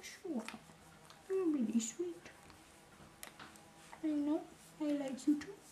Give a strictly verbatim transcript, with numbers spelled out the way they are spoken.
sure. You're really sweet. I know. I like you too.